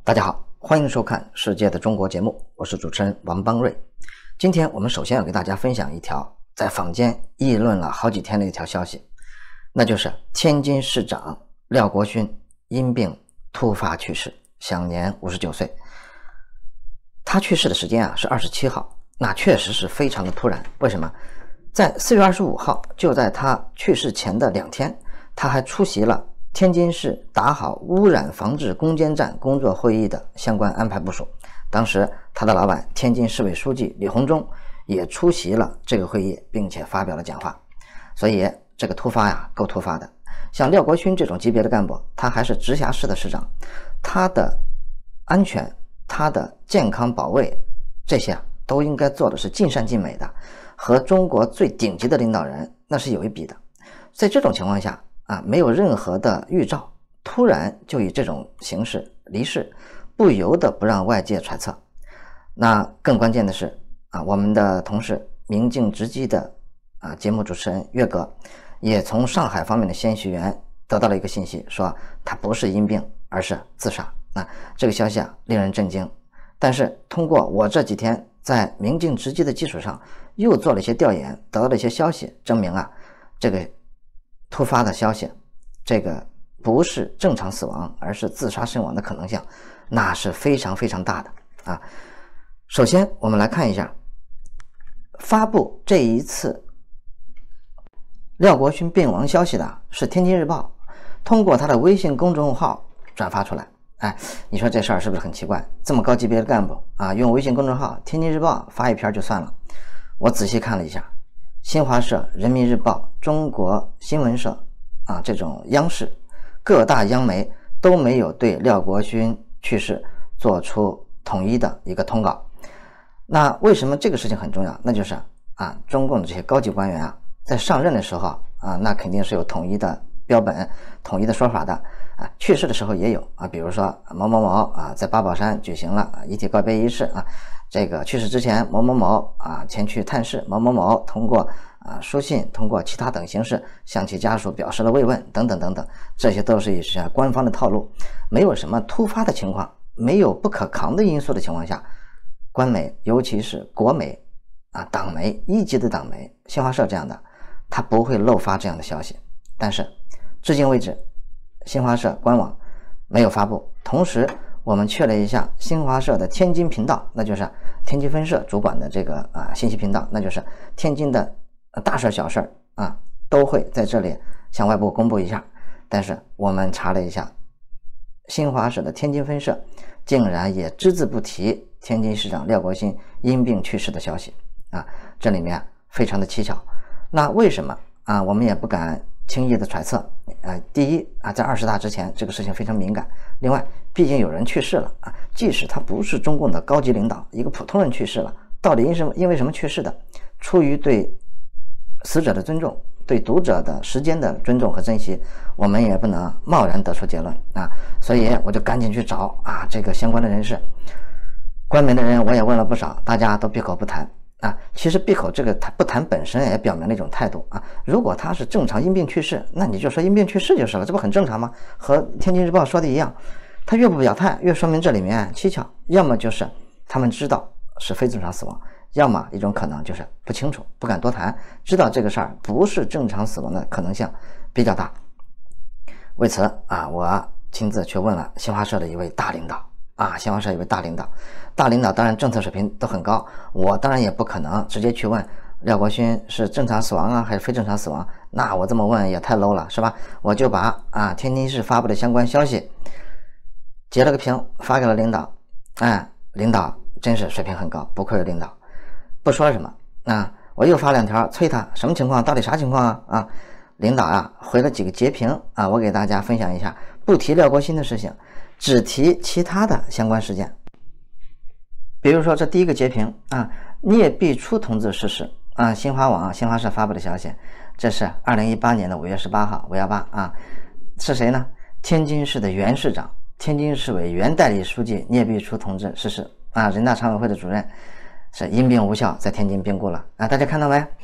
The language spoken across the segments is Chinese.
大家好，欢迎收看《世界的中国》节目，我是主持人王邦瑞。今天我们首先要给大家分享一条在坊间议论了好几天的一条消息，那就是天津市长廖国勋因病突发去世，享年59岁。他去世的时间是27号，那确实是非常的突然。为什么？在4月25号，就在他去世前的2天，他还出席了天津市打好污染防治攻坚战工作会议的相关安排部署。当时他的老板天津市委书记李鸿忠也出席了这个会议，并且发表了讲话。所以这个突发够突发的。像廖国勋这种级别的干部，他还是直辖市的市长，他的安全、他的健康保卫，这些都应该做的是尽善尽美的，和中国最顶级的领导人那是有一比的。在这种情况下没有任何的预兆，突然就以这种形式离世，不由得不让外界揣测。那更关键的是我们的同事明镜直击的节目主持人岳哥也从上海方面的先学员得到了一个信息，说他不是因病，而是自杀。这个消息令人震惊。但是通过我这几天在明镜直击的基础上，又做了一些调研，得到了一些消息，证明这个突发的消息，这个不是正常死亡，而是自杀身亡的可能性，那是非常非常大的首先我们来看一下发布这一次廖国勋病亡消息的是天津日报，通过他的微信公众号转发出来。你说这事儿是不是很奇怪？这么高级别的干部用微信公众号天津日报发一篇就算了。我仔细看了一下，新华社、人民日报、中国新闻社这种央视各大央媒都没有对廖国勋去世做出统一的一个通稿。那为什么这个事情很重要？那就是中共的这些高级官员在上任的时候那肯定是有统一的标本、统一的说法的去世的时候也有比如说某某某在八宝山举行了遗体告别仪式这个去世之前某某某前去探视，某某某通过书信，通过其他等形式向其家属表示了慰问，等等等等，这些都是一些官方的套路。没有什么突发的情况，没有不可抗的因素的情况下，官媒尤其是国媒党媒一级的党媒新华社这样的，他不会漏发这样的消息。但是至今为止新华社官网没有发布。同时我们确了一下新华社的天津频道，那就是天津分社主管的这个信息频道，那就是天津的大事小事都会在这里向外部公布一下。但是我们查了一下，新华社的天津分社竟然也只字不提天津市长廖国勋因病去世的消息这里面非常的蹊跷。那为什么我们也不敢轻易的揣测。第一在20大之前这个事情非常敏感，另外毕竟有人去世了即使他不是中共的高级领导，一个普通人去世了，到底因为什么去世的？出于对死者的尊重，对读者的时间的尊重和珍惜，我们也不能贸然得出结论所以我就赶紧去找这个相关的人士，官媒的人我也问了不少，大家都闭口不谈其实闭口这个不谈本身也表明了一种态度如果他是正常因病去世，那你就说因病去世就是了，这不很正常吗？和天津日报说的一样，他越不表态越说明这里面蹊跷，要么就是他们知道是非正常死亡，要么一种可能就是不清楚，不敢多谈，知道这个事儿不是正常死亡的可能性比较大。为此我亲自去问了新华社的一位大领导新华社一位大领导当然政策水平都很高，我当然也不可能直接去问廖国勋是正常死亡还是非正常死亡，那我这么问也太 low 了，是吧？我就把天津市发布的相关消息截了个屏发给了领导领导真是水平很高，不愧为领导，不说什么我又发2条催他，什么情况？到底啥情况领导回了几个截屏我给大家分享一下，不提廖国勋的事情，只提其他的相关事件。比如说这第一个截屏聂必初同志逝世新华网新华社发布的消息，这是2018年的5月18号518是谁呢？天津市的原市长，天津市委原代理书记聂必初同志逝世人大常委会的主任，是因病无效在天津病故了大家看到没？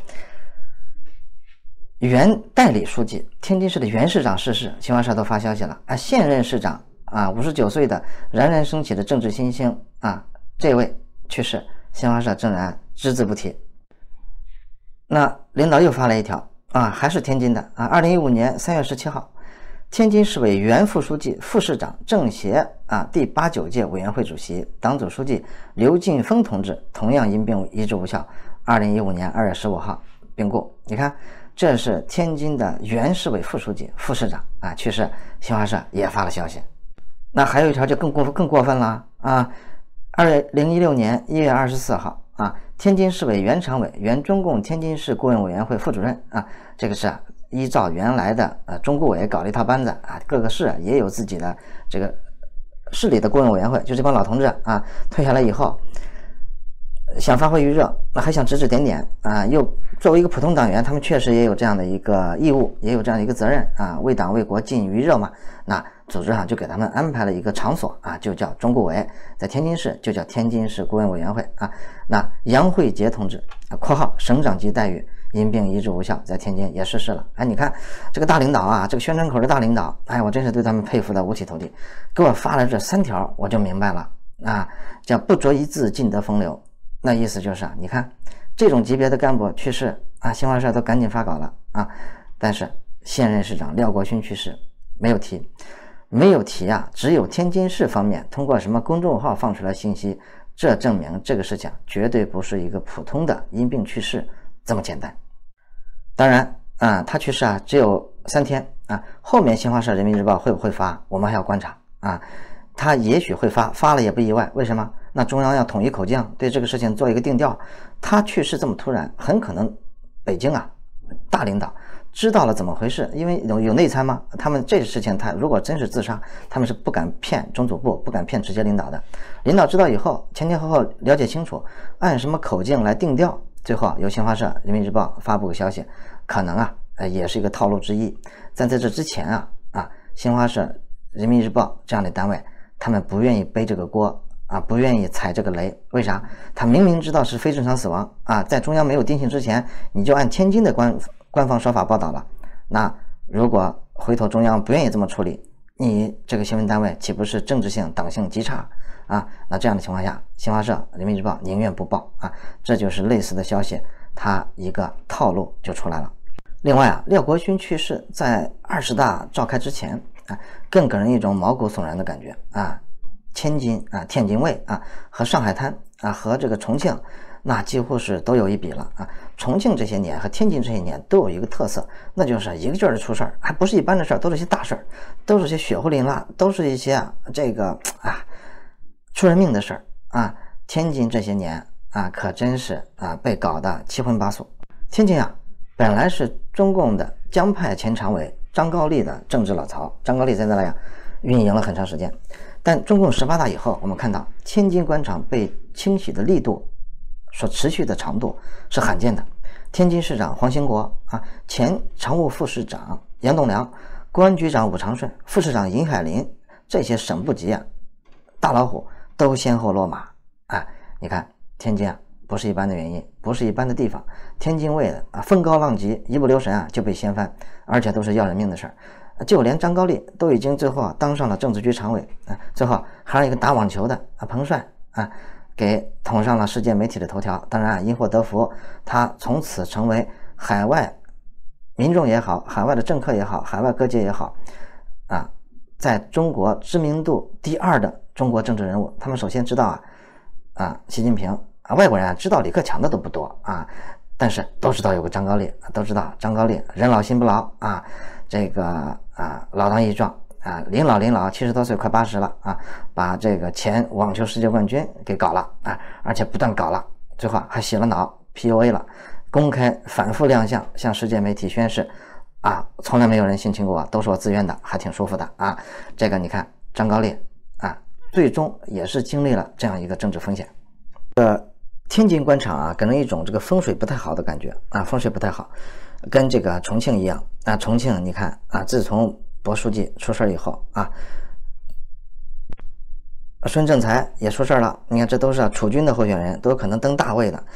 原代理书记，天津市的原市长逝世，新华社都发消息了现任市长啊，59岁的冉冉升起的政治新星啊，这位去世，新华社正然只字不提。那领导又发了一条啊，还是天津的啊，2015年3月17号，天津市委原副书记、副市长、政协啊第89届委员会主席、党组书记刘劲峰同志同样因病医治无效，2015年2月15号病故。你看，这是天津的原市委副书记、副市长啊去世，新华社也发了消息。那还有一条就更过分了啊！2016年1月24号啊，天津市委原常委、原中共天津市顾问委员会副主任啊，这个是依照原来的中顾委搞了一套班子啊，各个市也有自己的这个市里的顾问委员会，就这帮老同志啊，退下来以后想发挥余热，那还想指指点点啊，又作为一个普通党员，他们确实也有这样的一个义务，也有这样的一个责任啊，为党为国尽余热嘛。那组织上就给他们安排了一个场所啊，就叫中顾委，在天津市就叫天津市顾问委员会啊。那杨惠杰同志括号省长级待遇，因病医治无效，在天津也逝世了。哎，你看这个大领导啊，这个宣传口的大领导，哎，我真是对他们佩服的五体投地。给我发了这3条，我就明白了啊，叫不着一字尽得风流。那意思就是你看这种级别的干部去世啊，新华社都赶紧发稿了啊，但是现任市长廖国勋去世没有提啊，只有天津市方面通过什么公众号放出来信息，这证明这个事情绝对不是一个普通的因病去世这么简单。当然啊，他去世啊只有3天啊，后面新华社、人民日报会不会发，我们还要观察啊。他也许会发了也不意外，为什么？那中央要统一口径，对这个事情做一个定调。他去世这么突然，很可能北京啊大领导知道了怎么回事，因为有内参嘛，他们这个事情他如果真是自杀，他们是不敢骗中组部，不敢骗直接领导的。领导知道以后，前前后后了解清楚，按什么口径来定调，最后由新华社、人民日报发布个消息，可能啊也是一个套路之一。但在这之前啊新华社、人民日报这样的单位，他们不愿意背这个锅啊，不愿意踩这个雷。为啥？他明明知道是非正常死亡啊，在中央没有定性之前，你就按天津的官方说法报道了。那如果回头中央不愿意这么处理，你这个新闻单位岂不是政治性、党性极差啊？那这样的情况下，新华社、人民日报宁愿不报啊，这就是类似的消息，它一个套路就出来了。另外啊，廖国勋去世在20大召开之前啊，更给人一种毛骨悚然的感觉啊。天津卫啊和上海滩啊和这个重庆，那几乎是都有一比了啊。重庆这些年和天津这些年都有一个特色，那就是一个劲儿的出事儿，还不是一般的事儿，都是一些大事儿，都是些血乎淋辣，都是一些出人命的事儿啊。天津这些年啊可真是被搞得七荤八素。天津啊本来是中共的江派前常委张高丽的政治老巢，张高丽在那里运营了很长时间。但中共18大以后，我们看到天津官场被清洗的力度所持续的长度是罕见的。天津市长黄兴国啊，前常务副市长杨栋梁，公安局长武长顺，副市长尹海林，这些省部级大老虎都先后落马啊！你看天津不是一般的原因，不是一般的地方，天津卫的风高浪急，一不留神就被掀翻，而且都是要人命的事儿。就连张高丽都已经最后当上了政治局常委最后还有一个打网球的彭帅给捅上了世界媒体的头条。当然因祸得福，他从此成为海外民众也好，海外的政客也好，海外各界也好在中国知名度第2的中国政治人物。他们首先知道习近平外国人知道李克强的都不多但是都知道有个张高丽，都知道张高丽人老心不老这个老当益壮临老70多岁快80了把这个前网球世界冠军给搞了而且不但搞了，最后还洗了脑 PUA 了，公开反复亮相，向世界媒体宣示从来没有人性侵过我，都是我自愿的，还挺舒服的这个你看张高丽最终也是经历了这样一个政治风险。天津官场给人一种这个风水不太好的感觉风水不太好，跟这个重庆一样重庆你看自从薄书记出事以后孙政才也出事了，你看这都是储君的候选人，都有可能登大位的，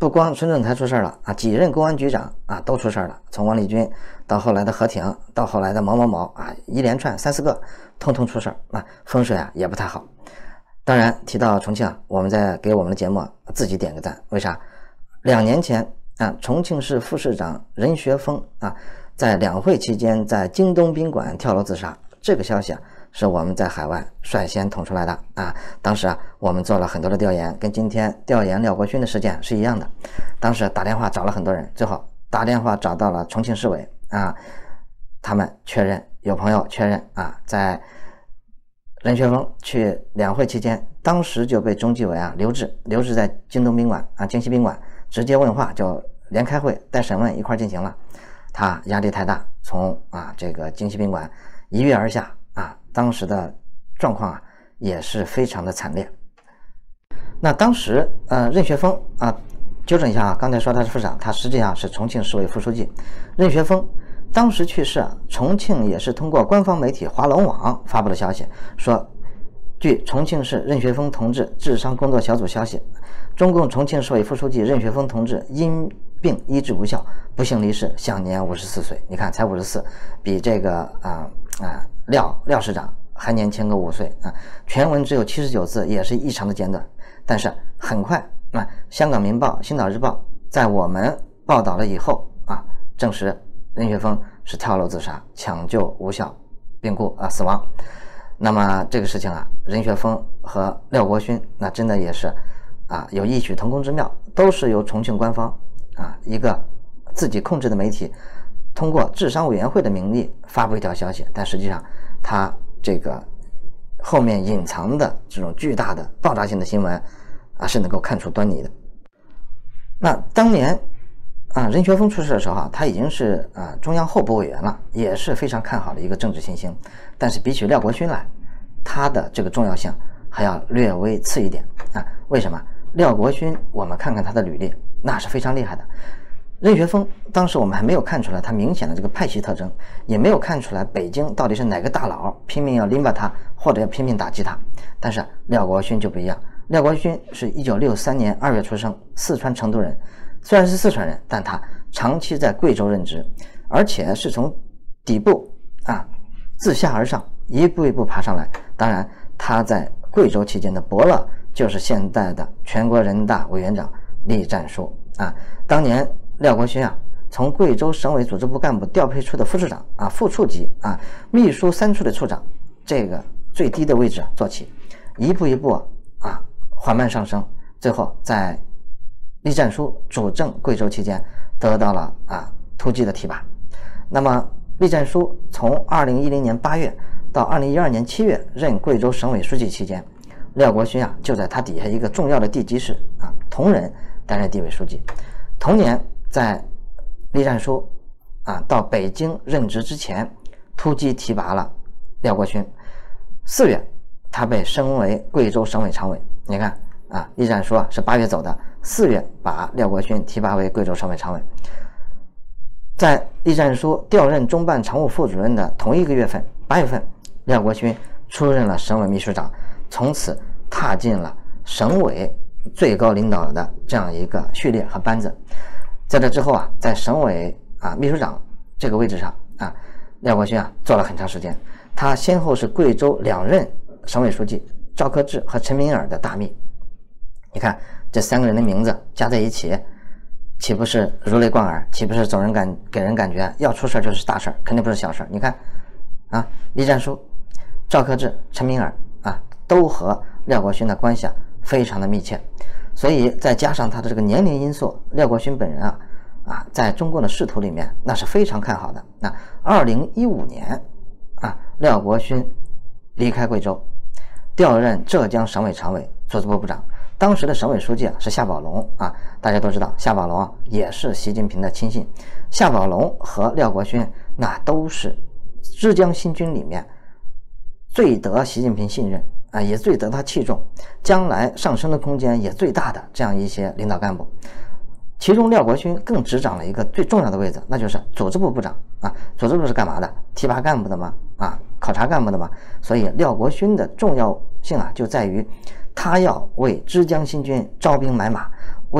不光孙政才出事了啊，几任公安局长啊都出事了，从王立军到后来的何挺，到后来的某某某啊，一连串3、4个，通通出事啊，风水啊也不太好。当然提到重庆，我们再给我们的节目自己点个赞，为啥？2年前啊，重庆市副市长任学锋啊，在两会期间在京东宾馆跳楼自杀，这个消息啊是我们在海外率先捅出来的啊。当时啊，我们做了很多的调研，跟今天调研廖国勋的事件是一样的。当时打电话找了很多人，最后打电话找到了重庆市委啊，他们确认，有朋友确认啊，在任学锋去两会期间，当时就被中纪委啊留置在京东宾馆啊，京西宾馆，直接问话就连开会带审问一块进行了。他压力太大，从这个京西宾馆一跃而下啊，当时的状况啊也是非常的惨烈。那当时任学锋啊，纠正一下啊，刚才说他是副市长，他实际上是重庆市委副书记。任学锋当时去世啊，重庆也是通过官方媒体华龙网发布的消息，说据重庆市任学锋同志治伤工作小组消息，中共重庆市委副书记任学锋同志因病医治无效，不幸离世，享年54岁。你看才54，比这个廖市长还年轻个5岁啊。全文只有79字，也是异常的简短。但是很快香港明报、星岛日报在我们报道了以后啊，证实任学锋是跳楼自杀，抢救无效病故死亡。那么这个事情啊，任学锋和廖国勋那真的也是有异曲同工之妙，都是由重庆官方一个自己控制的媒体通过治伤委员会的名义发布一条消息，但实际上他这个后面隐藏的这种巨大的爆炸性的新闻是能够看出端倪的。那当年任学锋出事的时候他已经是中央候补委员了，也是非常看好的一个政治新星。但是比起廖国勋来，他的这个重要性还要略微次一点为什么？廖国勋我们看看他的履历，那是非常厉害的。任学锋当时我们还没有看出来他明显的这个派系特征，也没有看出来北京到底是哪个大佬拼命要拎巴他，或者要拼命打击他。但是廖国勋就不一样，廖国勋是1963年2月出生，四川成都人。虽然是四川人，但他长期在贵州任职，而且是从底部自下而上一步一步爬上来。当然他在贵州期间的伯乐就是现在的全国人大委员长栗战书当年廖国勋从贵州省委组织部干部调配出的副处长副处级秘书3处的处长，这个最低的位置做起，一步一步缓慢上升，最后在栗战书主政贵州期间得到了突击的提拔。那么栗战书从2010年8月到2012年7月任贵州省委书记期间，廖国勋就在他底下一个重要的地级市铜仁担任地委书记。同年在栗战书到北京任职之前，突击提拔了廖国勋。4月他被升为贵州省委常委。你看栗战书是8月走的，4月把廖国勋提拔为贵州省委常委。在栗战书调任中办常务副主任的同一个月份，8月份，廖国勋出任了省委秘书长，从此踏进了省委最高领导的这样一个序列和班子。在这之后在省委秘书长这个位置上廖国勋做了很长时间。他先后是贵州2任省委书记赵克志和陈敏尔的大秘。你看这3个人的名字加在一起，岂不是如雷贯耳？岂不是给人感觉要出事就是大事，肯定不是小事？你看栗战书、赵克志、陈敏尔都和廖国勋的关系非常的密切。所以再加上他的这个年龄因素，廖国勋本人在中共的仕途里面那是非常看好的。那2015年廖国勋离开贵州，调任浙江省委常委、组织部部长。当时的省委书记是夏宝龙大家都知道夏宝龙也是习近平的亲信。夏宝龙和廖国勋那都是浙江新军里面最得习近平信任也最得他器重，将来上升的空间也最大的这样一些领导干部。其中廖国勋更执掌了一个最重要的位置，那就是组织部部长组织部是干嘛的？提拔干部的吗？考察干部的吗？所以廖国勋的重要性就在于他要为浙江新军招兵买马，为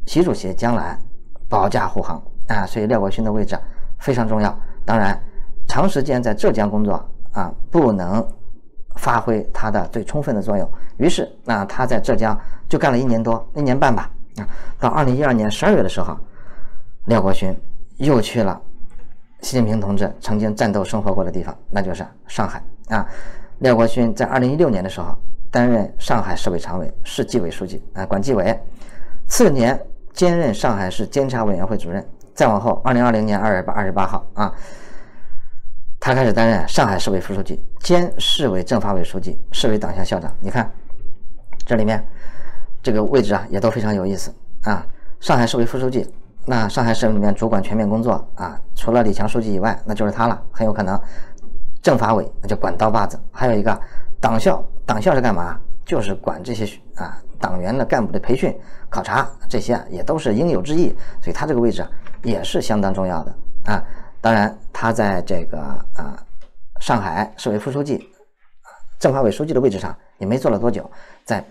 习主席将来保驾护航啊，所以廖国勋的位置非常重要。当然，长时间在浙江工作啊，不能发挥他的最充分的作用，于是他在浙江就干了1年多、1年半吧。到2012年12月的时候，廖国勋又去了习近平同志曾经战斗生活过的地方，那就是上海啊。廖国勋在2016年的时候担任上海市委常委、市纪委书记管纪委，次年兼任上海市监察委员会主任，再往后2020年2月28号他开始担任上海市委副书记兼市委政法委书记、市委党校校长。你看这里面这个位置也都非常有意思啊。上海市委副书记，那上海市里面主管全面工作除了李强书记以外，那就是他了，很有可能。政法委那就管刀把子，还有一个党校，党校是干嘛？就是管这些党员的干部的培训、考察，这些也都是应有之义，所以他这个位置也是相当重要的当然，他在这个上海市委副书记、政法委书记的位置上也没做了多久，在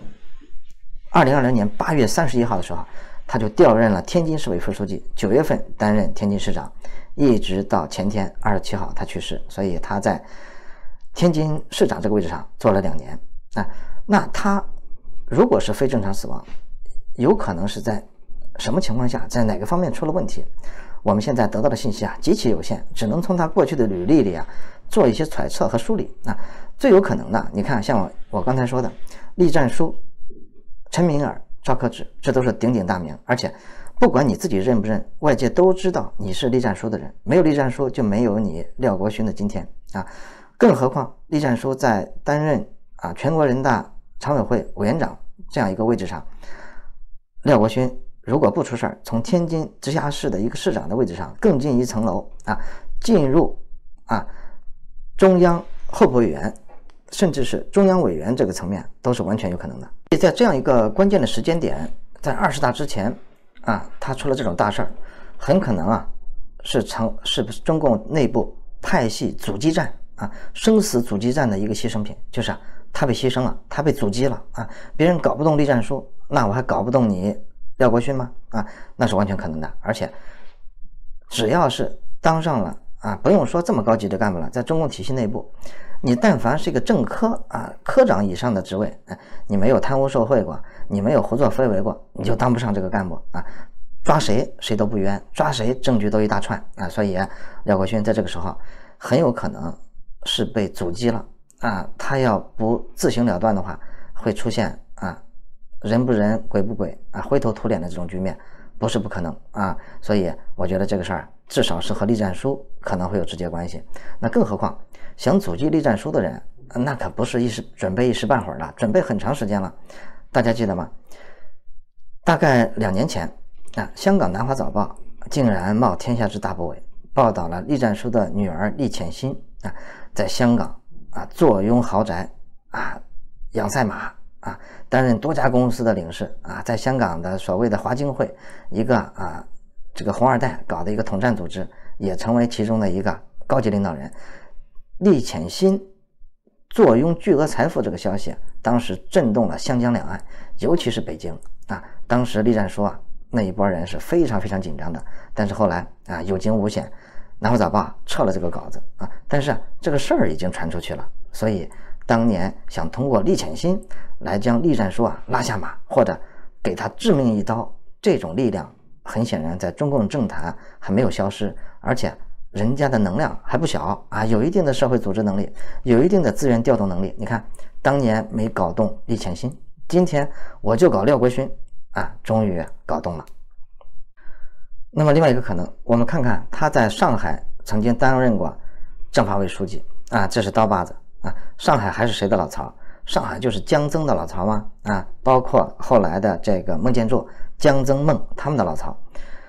2020年8月31号的时候，他就调任了天津市委副书记，9月份担任天津市长，一直到前天27号他去世，所以他在天津市长这个位置上做了2年那他如果是非正常死亡，有可能是在什么情况下，在哪个方面出了问题？我们现在得到的信息极其有限，只能从他过去的履历里做一些揣测和梳理最有可能的，你看像我刚才说的栗战书、陈敏尔、赵克志，这都是鼎鼎大名，而且不管你自己认不认，外界都知道你是栗战书的人，没有栗战书就没有你廖国勋的今天更何况栗战书在担任全国人大常委会委员长这样一个位置上，廖国勋如果不出事儿，从天津直辖市的一个市长的位置上更进一层楼进入中央候补委员甚至是中央委员这个层面都是完全有可能的。在这样一个关键的时间点，在20大之前他出了这种大事儿，很可能是中共内部派系阻击战生死阻击战的一个牺牲品，就是他被牺牲了，他被阻击了别人搞不动栗战书，那我还搞不动你廖国勋吗？那是完全可能的。而且只要是当上了不用说这么高级的干部了，在中共体系内部，你但凡是一个正科科长以上的职位你没有贪污受贿过，你没有胡作非为过，你就当不上这个干部抓谁谁都不冤，抓谁证据都一大串所以廖国勋在这个时候很有可能是被阻击了他要不自行了断的话，会出现人不人鬼不鬼灰头土脸的这种局面，不是不可能所以我觉得这个事儿至少是和栗战书可能会有直接关系。那更何况想阻击栗战书的人那可不是准备一时半会儿了，准备很长时间了。大家记得吗？大概2年前香港南华早报竟然冒天下之大不韪，报道了栗战书的女儿栗潜心在香港坐拥豪宅养赛马担任多家公司的领事在香港的所谓的华经会一个这个红二代搞的一个统战组织，也成为其中的一个高级领导人。栗潜心坐拥巨额财富这个消息当时震动了湘江两岸，尤其是北京当时栗战书那一波人是非常非常紧张的，但是后来有惊无险，南华早报撤了这个稿子但是这个事儿已经传出去了，所以当年想通过栗潜心来将栗战书拉下马，或者给他致命一刀，这种力量很显然在中共政坛还没有消失，而且人家的能量还不小有一定的社会组织能力，有一定的资源调动能力。你看当年没搞动栗潜心，今天我就搞廖国勋终于搞动了。那么另外一个可能，我们看看他在上海曾经担任过政法委书记这是刀把子上海还是谁的老巢？上海就是江曾的老巢吗？包括后来的这个孟建柱、江曾孟他们的老巢。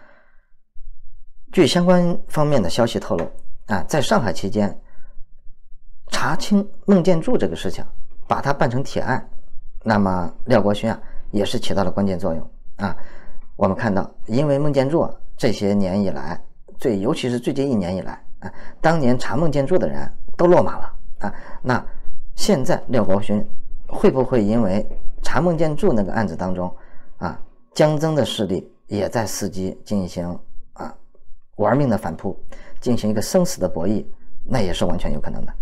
据相关方面的消息透露在上海期间查清孟建柱这个事情，把它办成铁案，那么廖国勋也是起到了关键作用我们看到，因为孟建柱这些年以来，尤其是最近1年以来当年查孟建柱的人都落马了那现在廖国勋会不会因为查孟建柱那个案子当中江曾的势力也在伺机进行玩命的反扑，进行一个生死的博弈，那也是完全有可能的。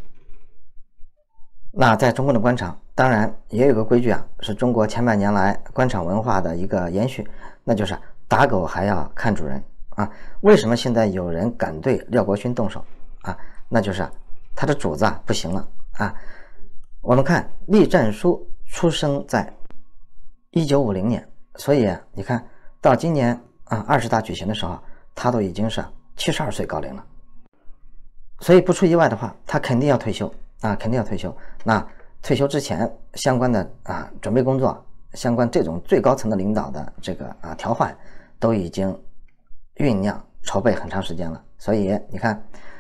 那在中国的官场，当然也有个规矩啊，是中国千百年来官场文化的一个延续，那就是打狗还要看主人啊。为什么现在有人敢对廖国勋动手啊？那就是他的主子不行了啊。我们看栗战书出生在1950年，所以你看到今年20大举行的时候，他都已经是72岁高龄了。所以不出意外的话，他肯定要退休肯定要退休。那退休之前相关的准备工作，相关这种最高层的领导的这个调换都已经酝酿筹备很长时间了。所以你看，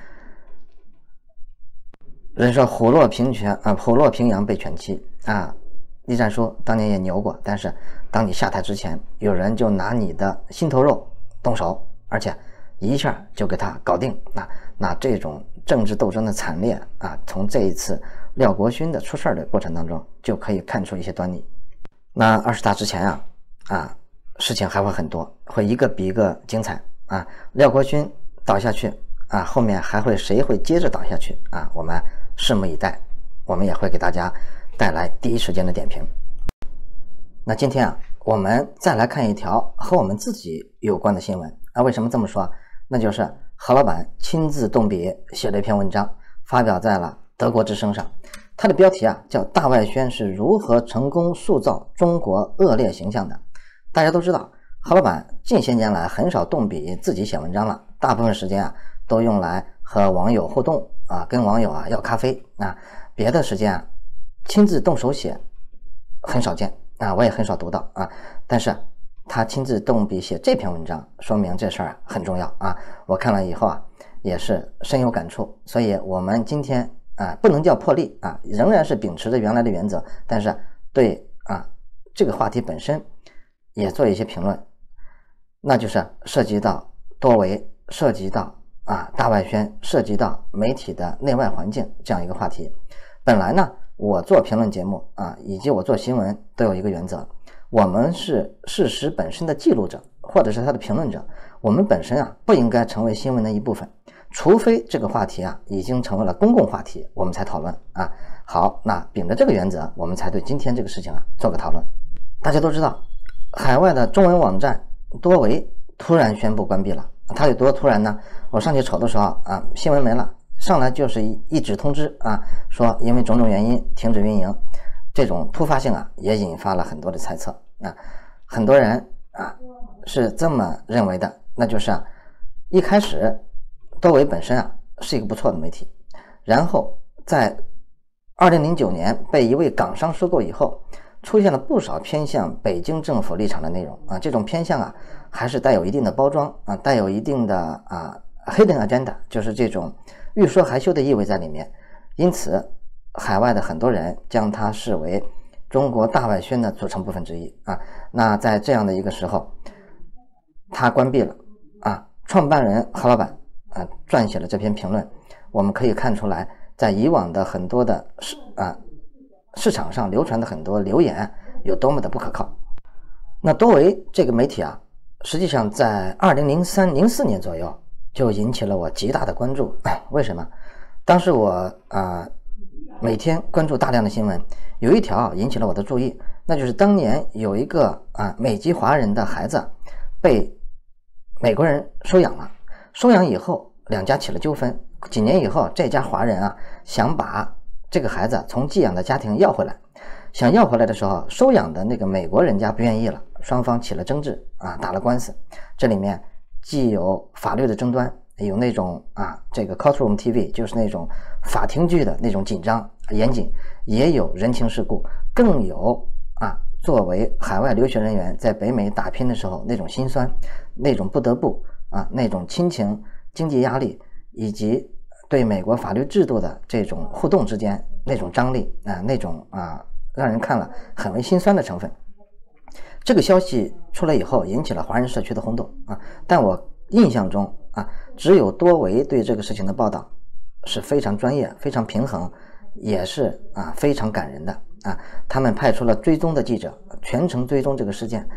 人说虎落平阳被犬欺栗战书当年也牛过，但是当你下台之前，有人就拿你的心头肉动手，而且一下就给他搞定。那这种政治斗争的惨烈从这一次廖国勋的出事的过程当中就可以看出一些端倪。那20大之前事情还会很多，会一个比一个精彩廖国勋倒下去后面还会谁会接着倒下去我们拭目以待，我们也会给大家带来第一时间的点评。那今天我们再来看一条和我们自己有关的新闻为什么这么说？那就是何老板亲自动笔写了一篇文章，发表在了德国之声上。它的标题叫大外宣是如何成功塑造中国恶劣形象的。大家都知道，何老板近些年来很少动笔自己写文章了，大部分时间都用来和网友互动跟网友要咖啡别的时间亲自动手写很少见我也很少读到但是他亲自动笔写这篇文章，说明这事儿很重要我看了以后也是深有感触。所以我们今天不能叫破例仍然是秉持着原来的原则，但是对这个话题本身也做一些评论，那就是涉及到多维，涉及到大外宣，涉及到媒体的内外环境这样一个话题。本来呢，我做评论节目以及我做新闻都有一个原则，我们是事实本身的记录者，或者是他的评论者，我们本身不应该成为新闻的一部分，除非这个话题已经成为了公共话题，我们才讨论好，那秉着这个原则，我们才对今天这个事情做个讨论。大家都知道，海外的中文网站多维突然宣布关闭了，它有多突然呢？我上去瞅的时候新闻没了，上来就是一纸通知说因为种种原因停止运营。这种突发性也引发了很多的猜测很多人是这么认为的，那就是一开始多维本身是一个不错的媒体，然后在2009年被一位港商收购以后，出现了不少偏向北京政府立场的内容这种偏向还是带有一定的包装带有一定的hidden agenda， 就是这种欲说还休的意味在里面。因此海外的很多人将它视为中国大外宣的组成部分之一那在这样的一个时候，它关闭了创办人何老板撰写了这篇评论，我们可以看出来，在以往的很多的市场上流传的很多流言有多么的不可靠。那多维这个媒体实际上在2003、04年左右就引起了我极大的关注为什么？当时我每天关注大量的新闻，有一条引起了我的注意，那就是当年有一个美籍华人的孩子被美国人收养了，收养以后两家起了纠纷，几年以后这家华人想把这个孩子从寄养的家庭要回来，想要回来的时候，收养的那个美国人家不愿意了，双方起了争执打了官司。这里面既有法律的争端，有那种这个 courtroom TV， 就是那种法庭剧的那种紧张严谨，也有人情世故，更有作为海外留学人员在北美打拼的时候那种心酸，那种不得不那种亲情、经济压力，以及对美国法律制度的这种互动之间那种张力那种让人看了很为心酸的成分。这个消息出来以后引起了华人社区的轰动但我印象中只有多维对这个事情的报道是非常专业、非常平衡，也是非常感人的他们派出了追踪的记者，全程追踪这个事件，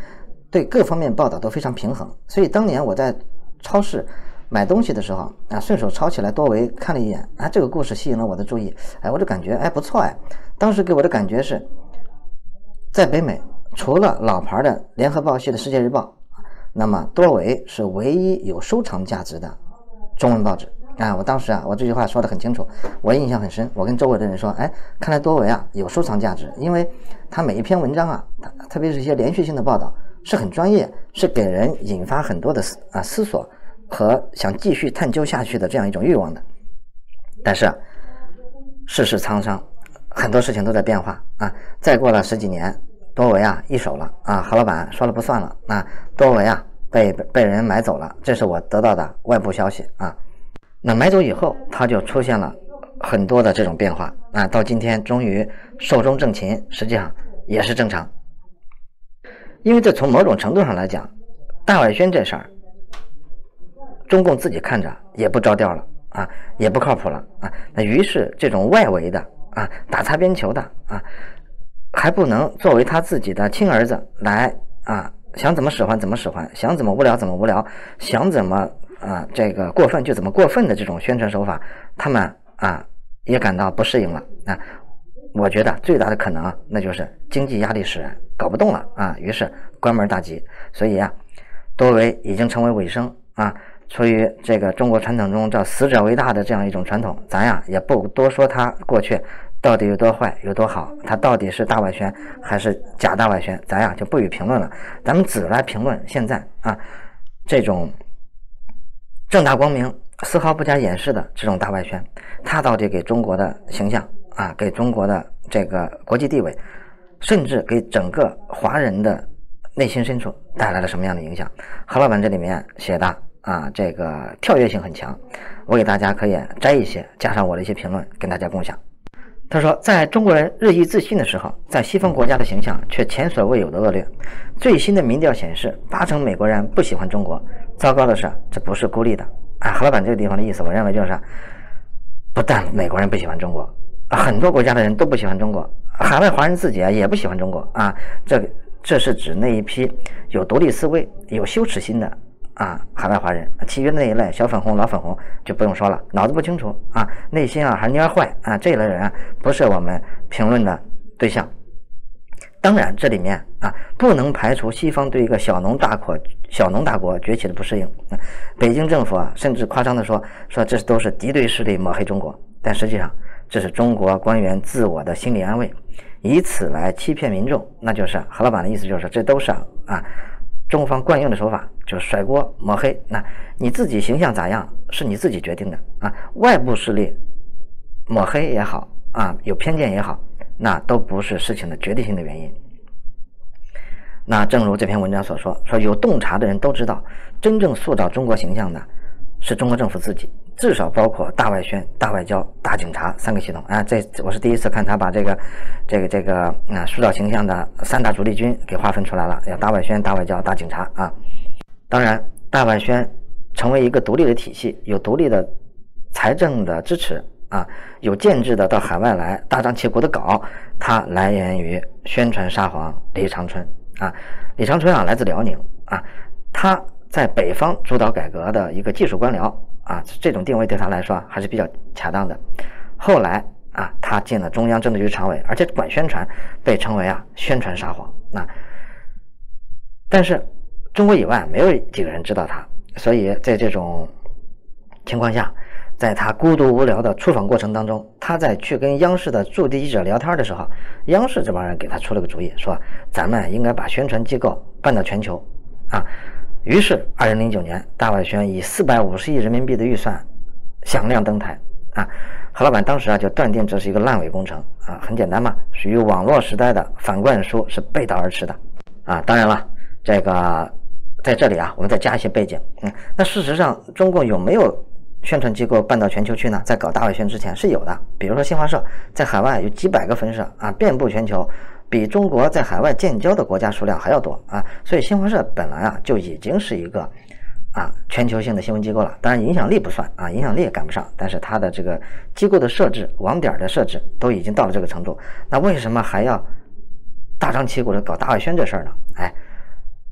对各方面报道都非常平衡，所以当年我在超市买东西的时候啊，顺手抄起来多维看了一眼啊，这个故事吸引了我的注意，哎，我就感觉哎不错哎，当时给我的感觉是，在北美除了老牌的联合报系的世界日报，那么多维是唯一有收藏价值的中文报纸啊。我当时啊，我这句话说得很清楚，我印象很深，我跟周围的人说，哎，看来多维啊有收藏价值，因为它每一篇文章啊，特别是一些连续性的报道是很专业，是给人引发很多的思索和想继续探究下去的这样一种欲望的。但是世事沧桑，很多事情都在变化啊。再过了10几年，多维啊一手了啊，何老板说了不算了啊，多维啊被人买走了，这是我得到的外部消息啊。那买走以后，它就出现了很多的这种变化啊，到今天终于寿终正寝，实际上也是正常。因为这从某种程度上来讲，大外宣这事儿，中共自己看着也不着调了啊，也不靠谱了啊。那于是这种外围的啊，打擦边球的啊，还不能作为他自己的亲儿子来啊，想怎么使唤怎么使唤，想怎么无聊怎么无聊，想怎么这个过分就怎么过分的这种宣传手法，他们也感到不适应了啊。我觉得最大的可能那就是经济压力使然，搞不动了啊，于是关门大吉。所以多维已经成为尾声啊。出于这个中国传统中叫死者为大的这样一种传统，咱也不多说他过去到底有多坏有多好，他到底是大外宣还是假大外宣，咱就不予评论了。咱们只来评论现在这种正大光明丝毫不加掩饰的这种大外宣，它到底给中国的形象给中国的这个国际地位，甚至给整个华人的内心深处带来了什么样的影响。何老板这里面写的这个跳跃性很强，我给大家可以摘一些，加上我的一些评论跟大家共享。他说，在中国人日益自信的时候，在西方国家的形象却前所未有的恶劣。最新的民调显示，80%美国人不喜欢中国。糟糕的是，这不是孤立的何老板这个地方的意思，我认为就是不但美国人不喜欢中国，很多国家的人都不喜欢中国，海外华人自己也不喜欢中国这是指那一批有独立思维、有羞耻心的海外华人，其余的那一类小粉红、老粉红就不用说了，脑子不清楚内心还蔫坏这一类人不是我们评论的对象。当然，这里面不能排除西方对一个小农大国崛起的不适应。北京政府甚至夸张的说这都是敌对势力抹黑中国，但实际上这是中国官员自我的心理安慰，以此来欺骗民众。那就是何老板的意思，就是这都是中方惯用的手法，就是甩锅抹黑。那你自己形象咋样是你自己决定的外部势力抹黑也好有偏见也好，那都不是事情的决定性的原因。那正如这篇文章所说有洞察的人都知道，真正塑造中国形象的是中国政府自己，至少包括大外宣、大外交、大警察3个系统这我是第一次看他把这个塑造形象的3大主力军给划分出来了，有大外宣、大外交、大警察当然，大外宣成为一个独立的体系，有独立的财政的支持有建制的到海外来大张旗鼓的搞，它来源于宣传沙皇李长春李长春来自辽宁他在北方主导改革的一个技术官僚这种定位对他来说还是比较恰当的。后来他进了中央政治局常委，而且管宣传，被称为宣传沙皇但是中国以外没有几个人知道他，所以在这种情况下，在他孤独无聊的出访过程当中，他在去跟央视的驻地记者聊天的时候，央视这帮人给他出了个主意，说咱们应该把宣传机构办到全球于是2009年大外宣以450亿人民币的预算响亮登台何老板当时就断定这是一个烂尾工程很简单嘛，属于网络时代的反灌输，是背道而驰的当然了，这个在这里我们再加一些背景那事实上中共有没有宣传机构办到全球去呢？在搞大外宣之前是有的，比如说新华社在海外有几百个分社遍布全球，比中国在海外建交的国家数量还要多所以新华社本来就已经是一个全球性的新闻机构了。当然影响力不算影响力也赶不上，但是它的这个机构的设置、网点的设置都已经到了这个程度，那为什么还要大张旗鼓的搞大外宣这事儿呢？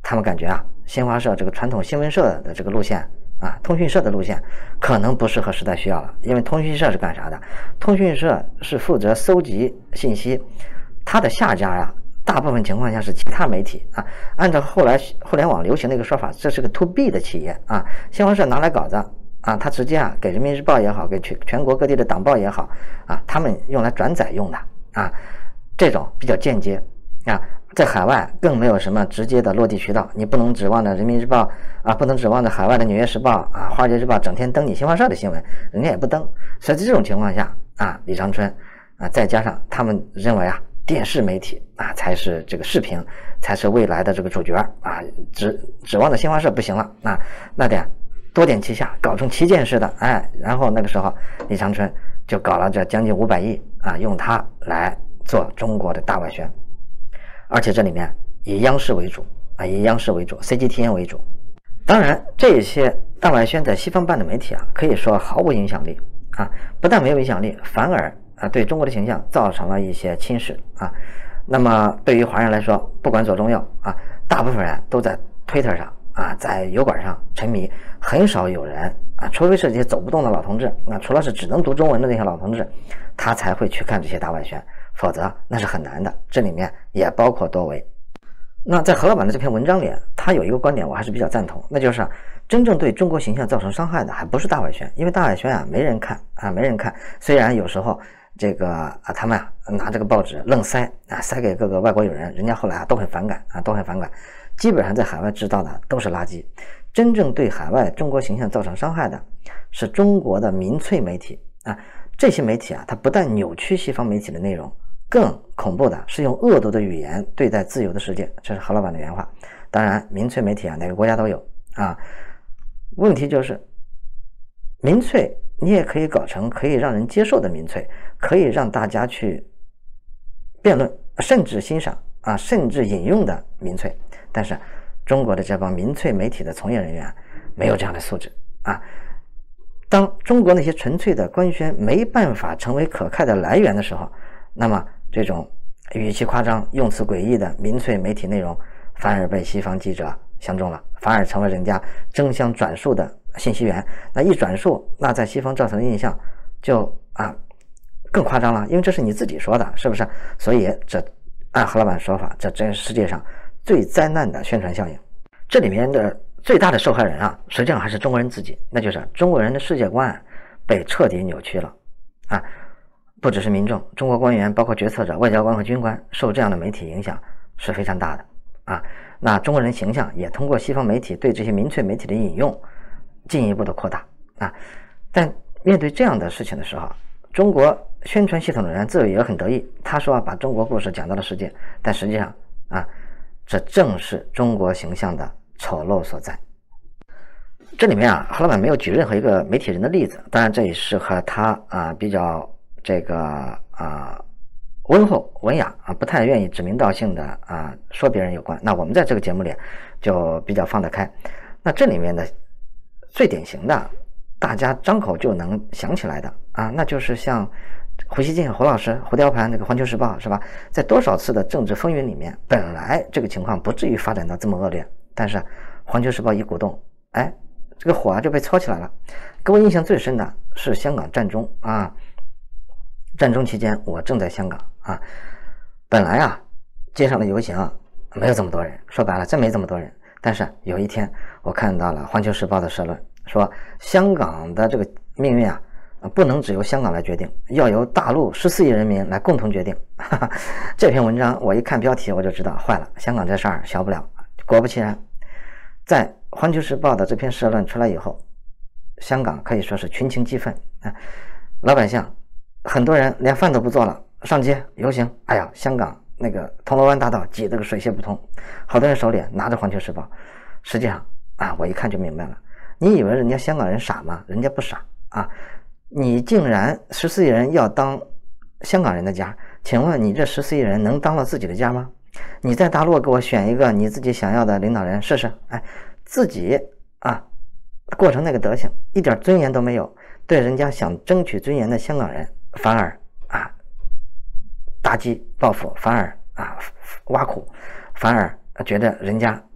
他们感觉啊，新华社这个传统新闻社的这个路线啊，通讯社的路线可能不适合时代需要了。因为通讯社是干啥的？通讯社是负责搜集信息，它的下家呀，大部分情况下是其他媒体啊。按照后来互联网流行的一个说法，这是个 to B 的企业啊。新华社拿来稿子啊，它直接啊给人民日报也好，给全国各地的党报也好啊，他们用来转载用的啊，这种比较间接啊。在海外更没有什么直接的落地渠道，你不能指望着人民日报啊，不能指望着海外的纽约时报啊、华尔街日报整天登你新华社的新闻，人家也不登。所以在这种情况下啊，李长春啊，再加上他们认为啊，电视媒体啊才是这个视频才是未来的这个主角啊，指望着新华社不行了啊，那得多点旗下，搞成旗舰式的，哎，然后那个时候李长春就搞了这将近500亿啊，用它来做中国的大外宣。而且这里面以央视为主啊，以央视为主 ，CGTN 为主。当然，这些大外宣在西方办的媒体啊，可以说毫无影响力啊，不但没有影响力，反而啊对中国的形象造成了一些侵蚀啊。那么对于华人来说，不管左中右啊，大部分人都在 Twitter 上啊，在油管上沉迷，很少有人啊，除非是这些走不动的老同志，那除了是只能读中文的那些老同志，他才会去看这些大外宣。否则那是很难的，这里面也包括多维。那在何老板的这篇文章里，他有一个观点我还是比较赞同，那就是真正对中国形象造成伤害的还不是大外宣，因为大外宣啊没人看啊，没人看。虽然有时候这个啊他们啊拿这个报纸愣塞啊，塞给各个外国友人，人家后来啊都很反感啊，都很反感。基本上在海外知道的都是垃圾。真正对海外中国形象造成伤害的是中国的民粹媒体啊，这些媒体啊，它不但扭曲西方媒体的内容，更恐怖的是用恶毒的语言对待自由的世界，这是何老板的原话。当然，民粹媒体啊，哪个国家都有啊。问题就是民粹，你也可以搞成可以让人接受的民粹，可以让大家去辩论，甚至欣赏啊，甚至引用的民粹。但是中国的这帮民粹媒体的从业人员没有这样的素质啊。当中国那些纯粹的官宣没办法成为可靠的来源的时候，那么这种语气夸张、用词诡异的民粹媒体内容反而被西方记者相中了，反而成为人家争相转述的信息源。那一转述，那在西方造成的印象就更夸张了，因为这是你自己说的，是不是？所以这按何老板说法，这真是世界上最灾难的宣传效应。这里面的最大的受害人啊，实际上还是中国人自己，那就是中国人的世界观被彻底扭曲了啊！不只是民众，中国官员，包括决策者、外交官和军官，受这样的媒体影响是非常大的啊。那中国人形象也通过西方媒体对这些民粹媒体的引用，进一步的扩大啊。但面对这样的事情的时候，中国宣传系统的人自己也很得意，他说把中国故事讲到了世界，但实际上啊，这正是中国形象的丑陋所在。这里面啊，何老板没有举任何一个媒体人的例子，当然这也是和他比较这个温厚文雅不太愿意指名道姓的说别人有关。那我们在这个节目里就比较放得开。那这里面的最典型的，大家张口就能想起来的那就是像胡锡进、胡老师、胡雕盘这个《环球时报》是吧？在多少次的政治风云里面，本来这个情况不至于发展到这么恶劣，但是《环球时报》一鼓动，这个火就被搓起来了。给我印象最深的是香港战中战中期间我正在香港本来街上的游行没有这么多人，说白了真没这么多人。但是有一天我看到了《环球时报》的社论，说香港的这个命运不能只由香港来决定，要由大陆14亿人民来共同决定。这篇文章我一看标题我就知道坏了，香港这事儿小不了。果不其然，在《环球时报》的这篇社论出来以后，香港可以说是群情激愤老百姓很多人连饭都不做了，上街游行。哎呀，香港那个铜锣湾大道挤得个水泄不通，好多人手里拿着《环球时报》。实际上我一看就明白了，你以为人家香港人傻吗？人家不傻你竟然14亿人要当香港人的家，请问你这14亿人能当了自己的家吗？你在大陆给我选一个你自己想要的领导人试试，自己过成那个德行，一点尊严都没有，对人家想争取尊严的香港人反而打击报复，反而挖苦，反而觉得人家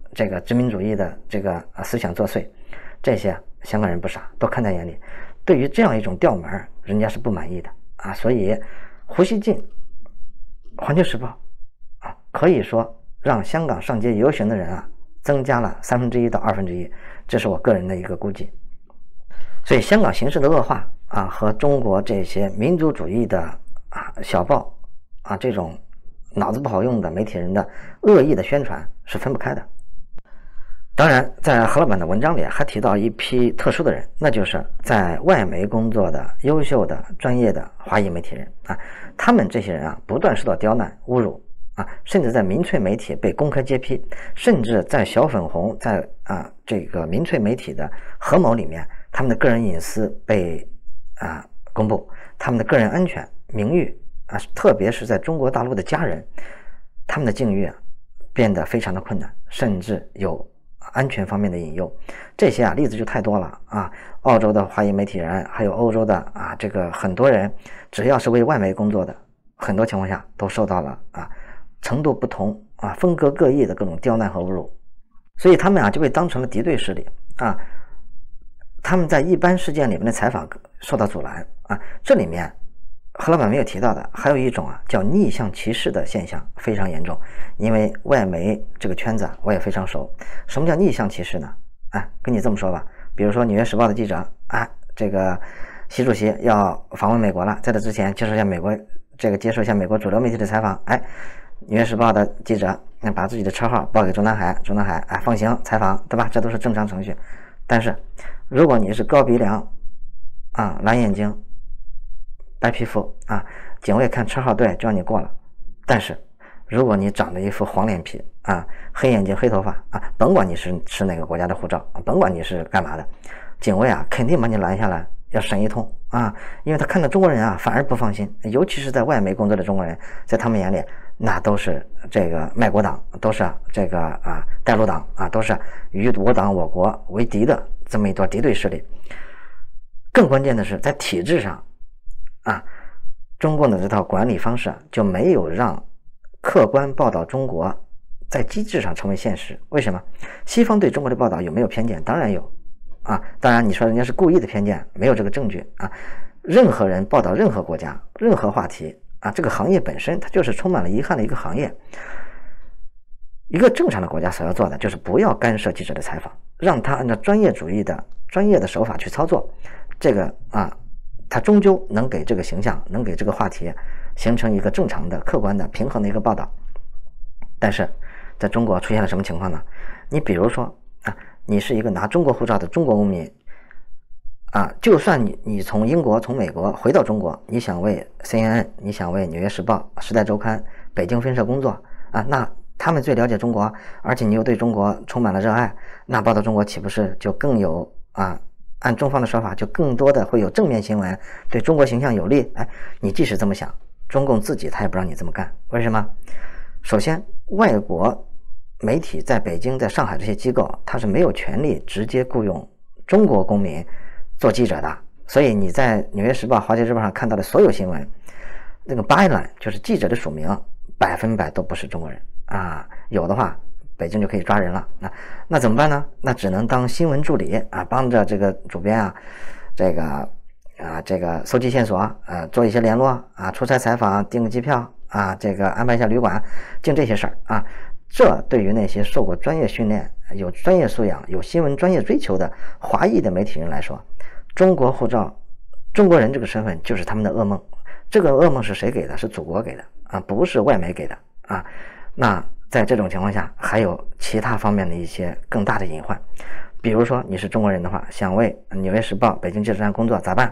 这个殖民主义的这个思想作祟，这些香港人不傻，都看在眼里。对于这样一种调门，人家是不满意的啊。所以胡锡进、环球时报啊，可以说让香港上街游行的人啊增加了1/3到1/2，这是我个人的一个估计。所以香港形势的恶化啊，和中国这些民族主义的小报啊这种脑子不好用的媒体人的恶意的宣传是分不开的。当然，在何老板的文章里还提到一批特殊的人，那就是在外媒工作的优秀的专业的华裔媒体人啊，他们这些人啊不断受到刁难侮辱啊，甚至在民粹媒体被公开揭批，甚至在小粉红在这个民粹媒体的合谋里面，他们的个人隐私被公布，他们的个人安全名誉特别是在中国大陆的家人，他们的境遇变得非常的困难，甚至有安全方面的隐忧。这些例子就太多了啊！澳洲的华裔媒体人，还有欧洲的这个很多人，只要是为外媒工作的，很多情况下都受到了程度不同风格各异的各种刁难和侮辱，所以他们就被当成了敌对势力他们在一般事件里面的采访受到阻拦这里面何老板没有提到的还有一种叫逆向歧视的现象非常严重。因为外媒这个圈子我也非常熟。什么叫逆向歧视呢？跟你这么说吧，比如说纽约时报的记者这个习主席要访问美国了，在这之前接受一下美国主流媒体的采访，纽约时报的记者把自己的车号报给中南海放行采访，对吧？这都是正常程序。但是如果你是高鼻梁蓝眼睛白皮肤警卫看车号对就让你过了。但是如果你长了一副黄脸皮黑眼睛黑头发甭管你是哪个国家的护照，甭管你是干嘛的，警卫肯定把你拦下来要审一通因为他看到中国人反而不放心，尤其是在外媒工作的中国人，在他们眼里那都是这个卖国党，都是这个带路党都是与我党我国为敌的这么一段敌对势力。更关键的是在体制上中共的这套管理方式就没有让客观报道中国在机制上成为现实。为什么？西方对中国的报道有没有偏见？当然有当然你说人家是故意的偏见，没有这个证据任何人报道任何国家任何话题这个行业本身它就是充满了遗憾的一个行业。一个正常的国家所要做的就是不要干涉记者的采访，让他按照专业主义的专业的手法去操作，这个他终究能给这个形象，能给这个话题形成一个正常的客观的平衡的一个报道。但是在中国出现了什么情况呢？你比如说你是一个拿中国护照的中国公民就算你从英国从美国回到中国，你想为 CNN 你想为纽约时报时代周刊北京分社工作那他们最了解中国，而且你又对中国充满了热爱，那报道中国岂不是就更有按中方的说法就更多的会有正面新闻，对中国形象有利。你即使这么想，中共自己他也不让你这么干。为什么？首先外国媒体在北京在上海这些机构它是没有权利直接雇佣中国公民做记者的，所以你在纽约时报华尔街日报上看到的所有新闻，那个 byline 就是记者的署名100%都不是中国人有的话北京就可以抓人了。那怎么办呢？那只能当新闻助理帮着这个主编这个搜集线索做一些联络出差采访订个机票这个安排一下旅馆，净这些事儿这对于那些受过专业训练有专业素养有新闻专业追求的华裔的媒体人来说，中国护照中国人这个身份就是他们的噩梦。这个噩梦是谁给的？是祖国给的不是外媒给的那在这种情况下还有其他方面的一些更大的隐患。比如说你是中国人的话，想为纽约时报北京记者站工作咋办？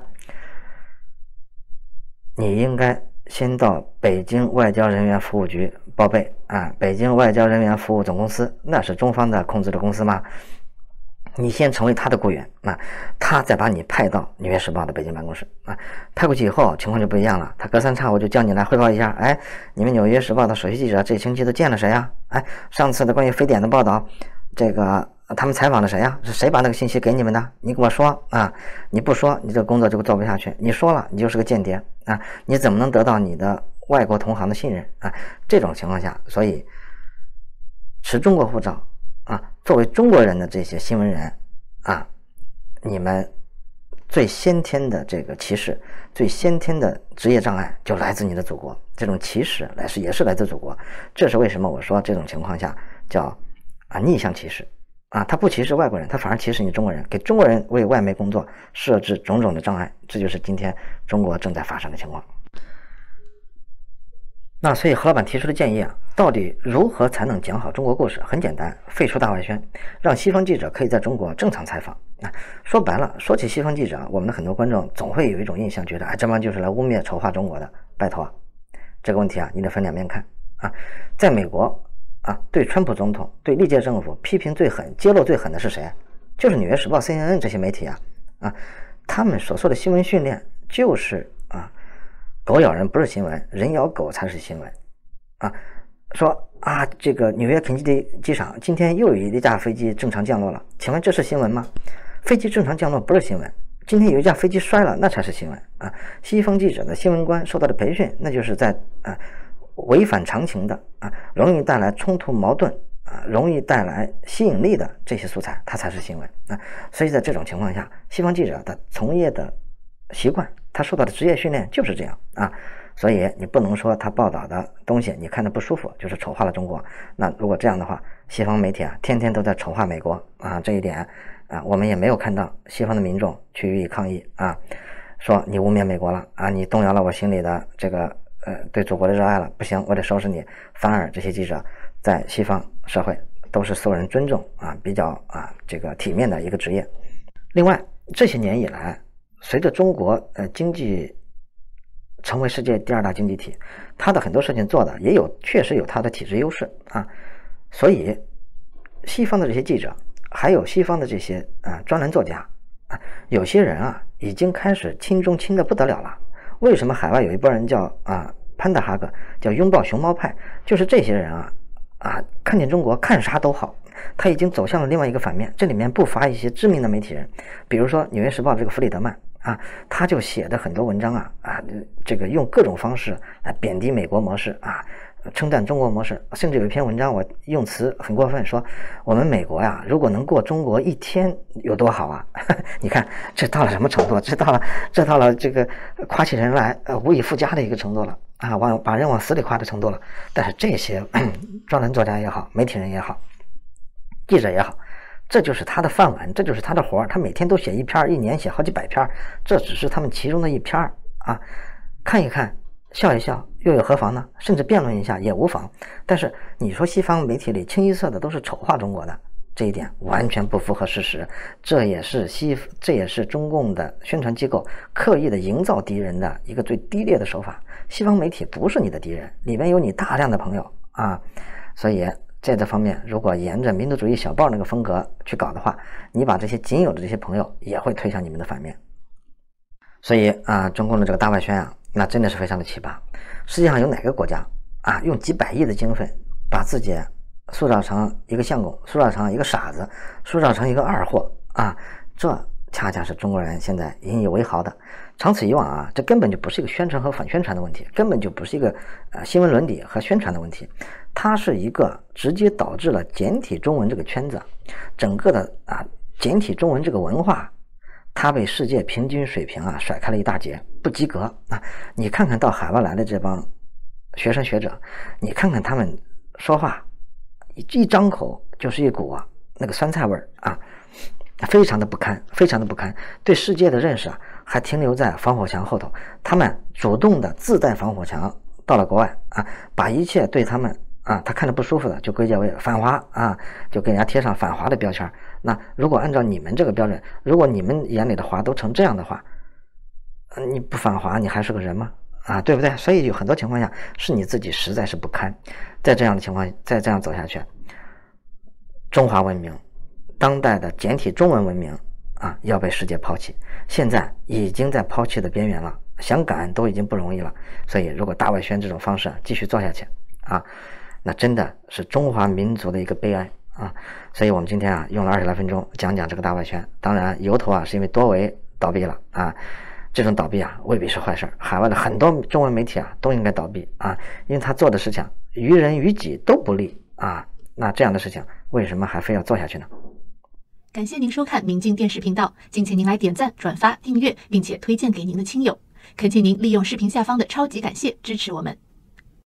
你应该先到北京外交人员服务局报备北京外交人员服务总公司，那是中方的控制的公司吗？你先成为他的雇员他再把你派到纽约时报的北京办公室派过去以后情况就不一样了，他隔三差五就叫你来汇报一下，你们纽约时报的首席记者这星期都见了谁上次的关于非典的报道这个他们采访了谁是谁把那个信息给你们的？你给我说你不说你这个工作就做不下去，你说了你就是个间谍你怎么能得到你的外国同行的信任这种情况下，所以持中国护照作为中国人的这些新闻人你们最先天的这个歧视，最先天的职业障碍就来自你的祖国，这种歧视也是来自祖国。这是为什么我说这种情况下叫逆向歧视他不歧视外国人，他反而歧视你中国人，给中国人为外媒工作设置种种的障碍，这就是今天中国正在发生的情况。那所以何老板提出的建议到底如何才能讲好中国故事？很简单，废除大外宣，让西方记者可以在中国正常采访。说白了，说起西方记者，我们的很多观众总会有一种印象，觉得这帮就是来污蔑丑化中国的。拜托这个问题你得分两面看在美国对川普总统、对历届政府批评最狠、揭露最狠的是谁？就是《纽约时报》、CNN 这些媒体他们所说的新闻训练就是狗咬人不是新闻，人咬狗才是新闻说这个纽约肯尼迪机场今天又有一架飞机正常降落了，请问这是新闻吗？飞机正常降落不是新闻，今天有一架飞机摔了那才是新闻西方记者的新闻官受到的培训，那就是在违反常情的容易带来冲突矛盾容易带来吸引力的这些素材，它才是新闻所以在这种情况下，西方记者的从业的习惯，他受到的职业训练就是这样所以你不能说他报道的东西你看着不舒服就是丑化了中国。那如果这样的话，西方媒体天天都在丑化美国这一点我们也没有看到西方的民众去予以抗议说你污蔑美国了你动摇了我心里的这个对祖国的热爱了，不行，我得收拾你。反而这些记者在西方社会都是受人尊重比较这个体面的一个职业。另外这些年以来，随着中国经济成为世界第2大经济体，它的很多事情做的确实有它的体制优势所以西方的这些记者还有西方的这些专栏作家有些人已经开始亲中亲的不得了了。为什么海外有一波人叫潘德哈格，叫拥抱熊猫派？就是这些人看见中国看啥都好，他已经走向了另外一个反面。这里面不乏一些知名的媒体人，比如说《纽约时报》这个弗里德曼他就写的很多文章这个用各种方式来贬低美国模式称赞中国模式，甚至有一篇文章我用词很过分，说我们美国如果能过中国1天有多好你看这到了什么程度？这到了这个夸起人来无以复加的一个程度了把人往死里夸的程度了。但是这些专栏作家也好，媒体人也好，记者也好，这就是他的饭碗，这就是他的活他每天都写一篇，一年写好几百篇，这只是他们其中的一篇看一看笑一笑又有何妨呢？甚至辩论一下也无妨。但是你说西方媒体里清一色的都是丑化中国的，这一点完全不符合事实，这也是中共的宣传机构刻意的营造敌人的一个最低劣的手法。西方媒体不是你的敌人，里面有你大量的朋友所以在这方面，如果沿着民族主义小报那个风格去搞的话，你把这些仅有的这些朋友也会推向你们的反面。所以中共的这个大外宣那真的是非常的奇葩。世界上有哪个国家用几百亿的经费把自己塑造成一个相公，塑造成一个傻子，塑造成一个二货这恰恰是中国人现在引以为豪的。长此以往这根本就不是一个宣传和反宣传的问题，根本就不是一个新闻伦理和宣传的问题，它是一个直接导致了简体中文这个圈子整个的简体中文这个文化，它被世界平均水平甩开了一大截，不及格你看看到海外来的这帮学生学者，你看看他们说话一张口就是一股那个酸菜味非常的不堪，非常的不堪。对世界的认识还停留在防火墙后头，他们主动的自带防火墙到了国外把一切对他们他看着不舒服的就归结为反华就给人家贴上反华的标签。那如果按照你们这个标准，如果你们眼里的华都成这样的话，你不反华你还是个人吗？对不对？所以有很多情况下是你自己实在是不堪。在这样的情况，再这样走下去，中华文明当代的简体中文文明要被世界抛弃，现在已经在抛弃的边缘了，想赶都已经不容易了。所以如果大外宣这种方式继续做下去那真的是中华民族的一个悲哀所以我们今天用了20来分钟讲讲这个大外宣。当然由头是因为多维倒闭了这种倒闭未必是坏事，海外的很多中文媒体都应该倒闭因为他做的事情于人于己都不利那这样的事情为什么还非要做下去呢？ 感谢您收看明镜电视频道，敬请您来点赞、转发、订阅，并且推荐给您的亲友。恳请您利用视频下方的超级感谢支持我们。